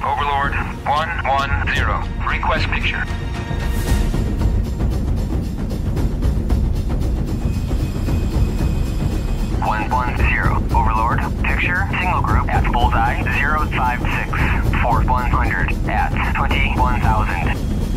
Overlord 110. Request picture. Overlord, picture, signal group at bullseye 056 for 100 at 21,000.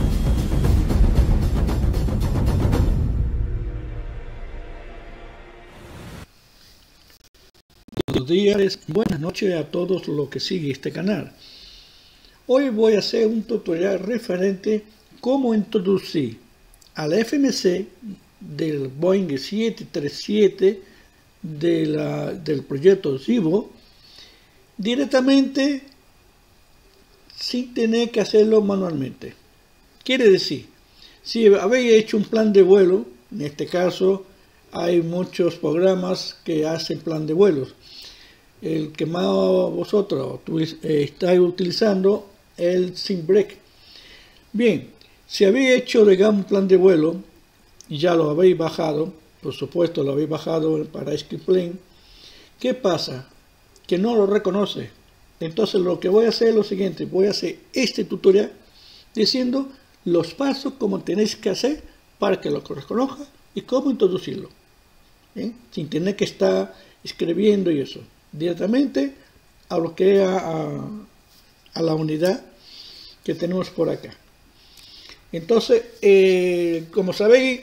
Buenos días, buenas noches a todos los que siguen este canal. Hoy voy a hacer un tutorial referente cómo introducir al FMC del Boeing 737 del proyecto Zibo directamente sin tener que hacerlo manualmente. Quiere decir, si habéis hecho un plan de vuelo, en este caso hay muchos programas que hacen plan de vuelos. El que más vosotros estáis utilizando es el SimBreak. Bien, si habéis hecho, digamos, un plan de vuelo y ya lo habéis bajado, por supuesto lo habéis bajado para Escape. ¿Qué pasa? Que no lo reconoce. Entonces lo que voy a hacer es lo siguiente: voy a hacer este tutorial diciendo los pasos como tenéis que hacer para que lo reconozca y cómo introducirlo, sin tener que estar escribiendo y eso, directamente a lo que es a la unidad que tenemos por acá. Entonces, como sabéis,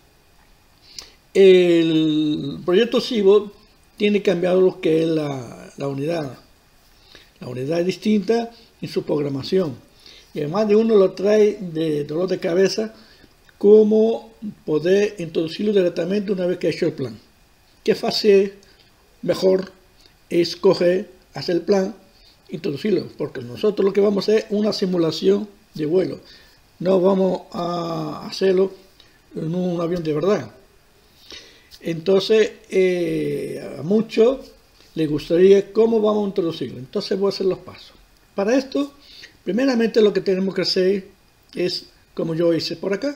el proyecto Zibo tiene cambiado lo que es la unidad. La unidad es distinta en su programación. Y además de uno lo trae de dolor de cabeza cómo poder introducirlo directamente una vez que ha hecho el plan. Qué fácil, mejor es coger, hacer el plan, introducirlo. Porque nosotros lo que vamos a hacer es una simulación de vuelo. No vamos a hacerlo en un avión de verdad. Entonces, a muchos les gustaría cómo vamos a introducirlo. Entonces voy a hacer los pasos. Para esto, primeramente lo que tenemos que hacer es, como yo hice por acá,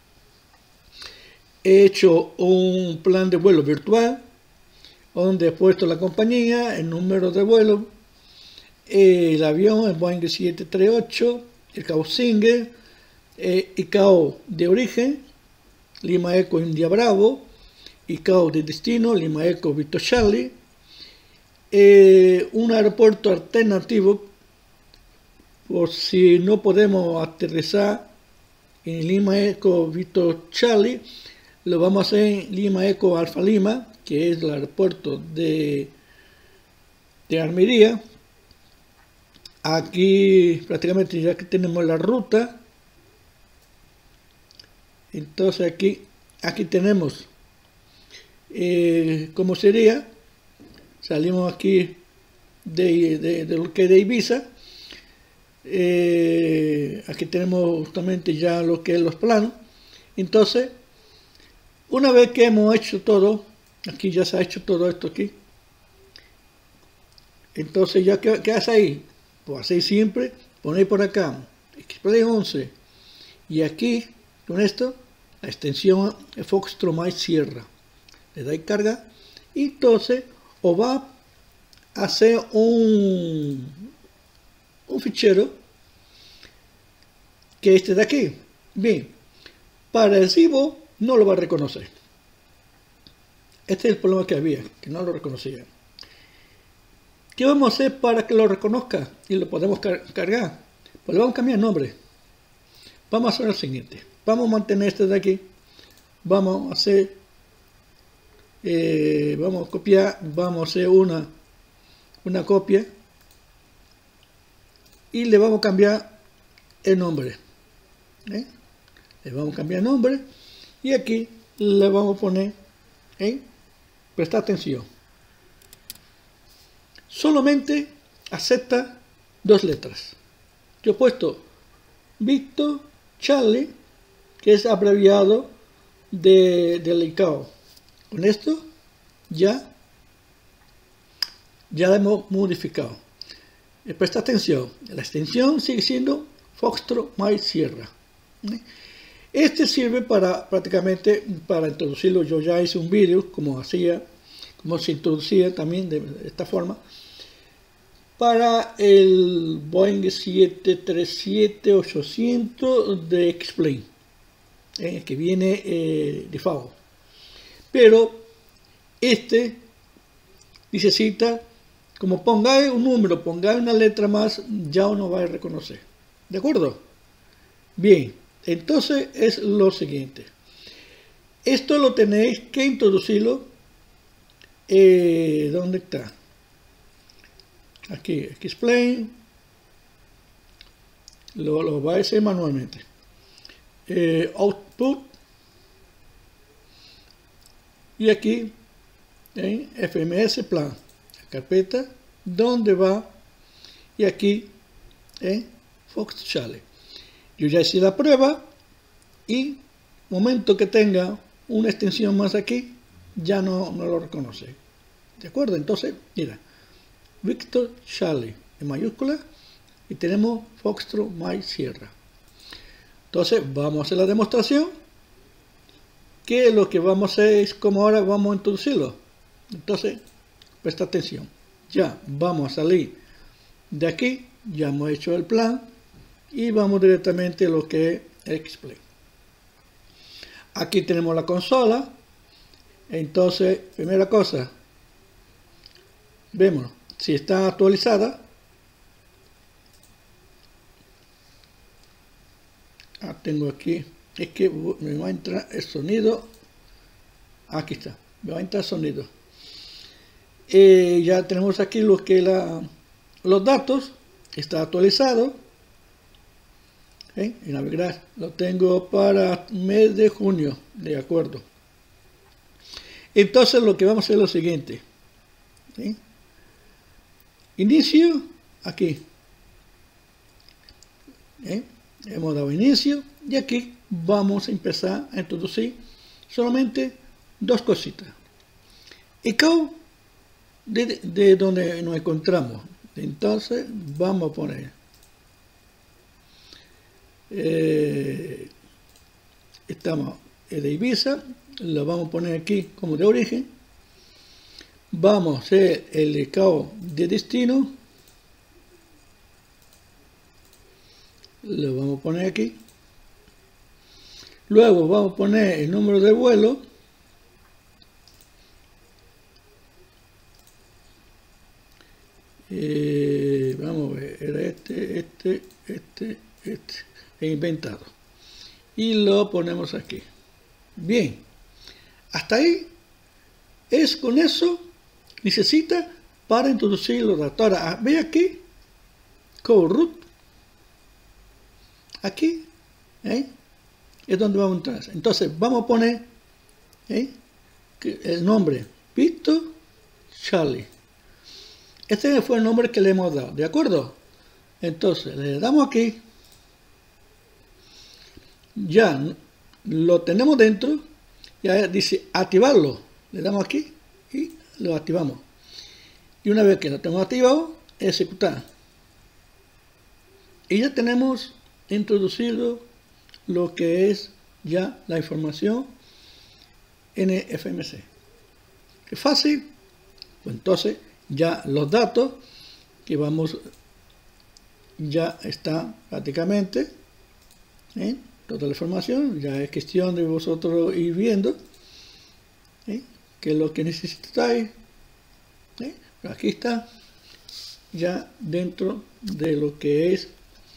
he hecho un plan de vuelo virtual, donde he puesto la compañía, el número de vuelo, el avión, el Boeing 738, el ICAO Singer, ICAO de origen, Lima Eco India Bravo, ICAO de destino, Lima Eco Victor Charlie, un aeropuerto alternativo por si no podemos aterrizar en Lima Eco Victor Charlie, lo vamos a hacer en Lima Eco Alfa Lima, que es el aeropuerto de Almería. Aquí prácticamente ya que tenemos la ruta, entonces aquí tenemos cómo sería. Salimos aquí de lo que es de Ibiza. Aquí tenemos justamente ya lo que es los planos. Entonces, una vez que hemos hecho todo, aquí ya se ha hecho todo esto aquí. Entonces, ya ¿qué hace ahí? Pues hacéis siempre, ponéis por acá X-Play 11 y aquí con esto la extensión es Foxtrot Mike Sierra. Le dais carga y entonces os va a hacer un fichero que este de aquí. Bien, para el Zibo no lo va a reconocer. Este es el problema que había, que no lo reconocía. ¿Qué vamos a hacer para que lo reconozca y lo podemos cargar? Pues le vamos a cambiar el nombre. Vamos a hacer lo siguiente: vamos a mantener este de aquí, vamos a hacer, vamos a copiar, vamos a hacer una copia y le vamos a cambiar el nombre. Le vamos a cambiar el nombre y aquí le vamos a poner, presta atención, solamente acepta dos letras. Yo he puesto Victor Charlie, que es abreviado del ICAO. Con esto ya la hemos modificado. Presta atención, la extensión sigue siendo Foxtrot Mike Sierra. Este sirve prácticamente para introducirlo. Yo ya hice un vídeo cómo se introducía también de esta forma. para el Boeing 737-800 de X-Plane, que viene default. Pero este necesita, como pongáis un número, pongáis una letra más, ya uno va a reconocer. ¿De acuerdo? Bien, entonces es lo siguiente. Esto lo tenéis que introducirlo. ¿Dónde está? Aquí, X-Plane. Lo va a hacer manualmente. Output. Y aquí en FMS Plan, la carpeta donde va, y aquí en Fox Charlie. Yo ya hice la prueba y momento que tenga una extensión más aquí, ya no lo reconoce. ¿De acuerdo? Entonces, mira, Victor Charlie en mayúscula y tenemos Foxtrot Mike Sierra. Entonces, vamos a hacer la demostración, que lo que vamos a hacer es como ahora vamos a introducirlo. Entonces, presta atención. Ya vamos a salir de aquí, ya hemos hecho el plan y vamos directamente a lo que es X-Plane. Aquí tenemos la consola. Entonces, primera cosa, vemos si está actualizada. Tengo aquí, es que me va a entrar el sonido. Aquí está, me va a entrar sonido. Ya tenemos aquí lo que los datos, está actualizado. Y navegar, lo tengo para mes de junio, de acuerdo. Entonces lo que vamos a hacer es lo siguiente. ¿Sí? Inicio, aquí. Hemos dado inicio y aquí vamos a empezar a introducir solamente dos cositas. Echo de donde nos encontramos. Entonces vamos a poner estamos de Ibiza, lo vamos a poner aquí como de origen. Vamos a hacer el echo de destino, lo vamos a poner aquí. Luego vamos a poner el número de vuelo, vamos a ver, era este he inventado, y lo ponemos aquí. Bien, hasta ahí es con eso necesita para introducir los datos. Ahora ve aquí code root, aquí es donde vamos a entrar. Entonces vamos a poner el nombre Victor Charlie. Este fue el nombre que le hemos dado, ¿de acuerdo? Entonces le damos aquí, ya lo tenemos dentro, ya dice activarlo, le damos aquí y lo activamos. Y una vez que lo tenemos activado, ejecutar. Y ya tenemos introducido lo que es ya la información en el FMC. ¿Qué fácil? Pues entonces ya los datos que vamos ya está prácticamente toda la información. Ya es cuestión de vosotros ir viendo qué es lo que necesitáis. Aquí está ya dentro de lo que es.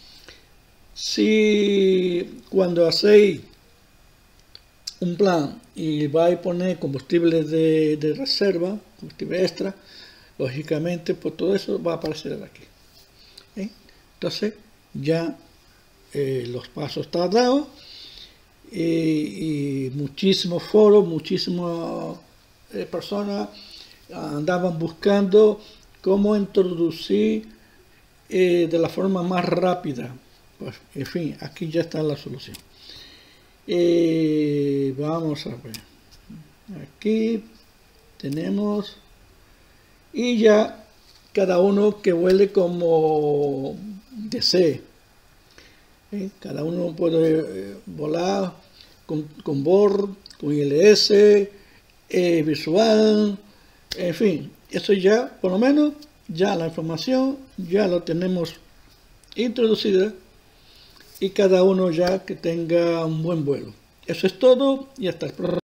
Si cuando hacéis un plan y vais a poner combustible de reserva, combustible extra, lógicamente pues todo eso va a aparecer aquí. Entonces ya los pasos están dados y muchísimos foros, muchísimas personas andaban buscando cómo introducir de la forma más rápida. Pues, en fin, aquí ya está la solución. Vamos a ver. Aquí tenemos y ya cada uno que vuele como desee. Cada uno puede volar con BORD, con ILS, visual, en fin, eso ya por lo menos ya la información ya lo tenemos introducida y cada uno ya que tenga un buen vuelo. Eso es todo y hasta el próximo.